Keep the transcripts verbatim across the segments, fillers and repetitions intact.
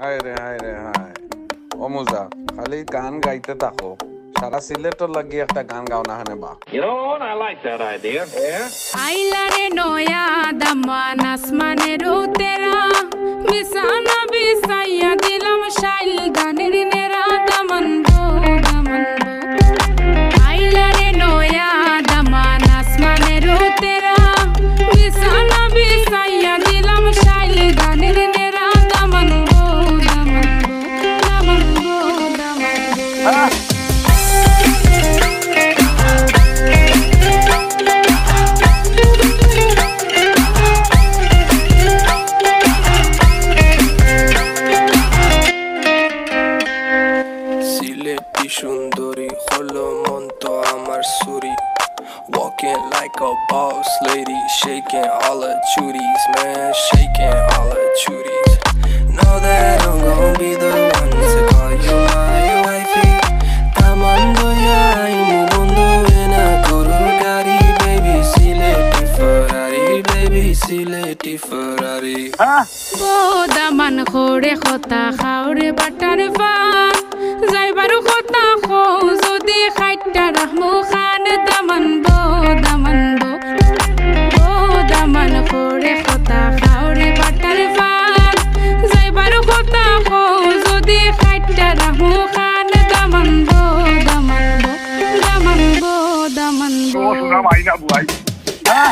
হায় রে হায় রে হায় অমুজা খালি গান গাইতে থাকো সারা সিলেটর লাগি একটা গান গাও না হানে বা You know what? I like that idea. Yeah. আইলারে নয়া দামান আসমানের উতেরা বিছানা বিছাইয়া দিলাম শাইল গানের নেরা দামান গো দামান গো আইলারে নয়া দামান আসমানের উতেরা বিছানা বিছাইয়া দিলাম শাইল গানের নেরা দামান গো দামান গো দামান গো দামান গো Shundori, holo monto amar suri. Walking like a boss lady, shaking all her chuties, man, shaking all her chuties. Know that I'm gon' be the one to call you my wifey. Tamando ya imundo in a Kurugari, baby, sileti Ferrari, baby, sileti Ferrari. Bo daman khore khota khaure batar fan. যাইবারু কথা খো যদি খাইটা রাহমু খান দামান বো দামান বো বো দামান করে কথা খাওরে butter fun যাইবারু কথা খো যদি খাইটা রাহমু খান দামান বো দামান বো দামান বো দামান বো শোনা মাইনা বুয়াই হ্যাঁ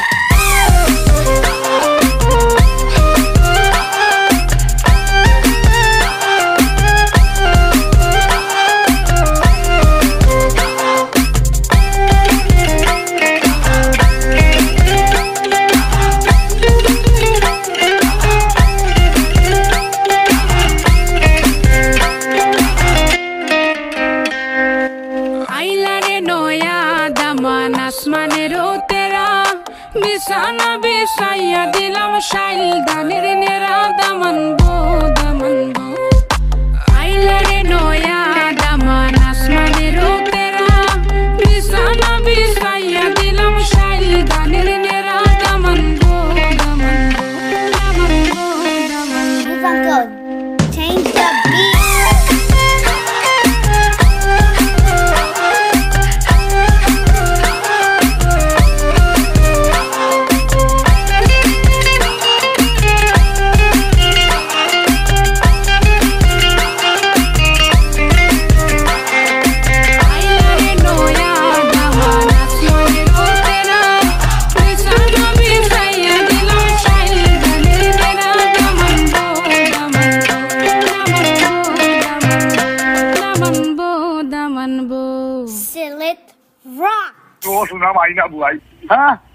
আসমানের উতেরা বিছানা বিছাইয়া দিলাম শাইল গানের নেরা দামান বো দামান বো আইলারে নয়া দামান আসমানের উতেরা বিছানা বিছাইয়া দিলাম শাইল গানের নেরা দামান বো দামান বো দামান বো দামান বো Change the beat. Silet rock. শোনা মাইনা বুয়াই হ্যাঁ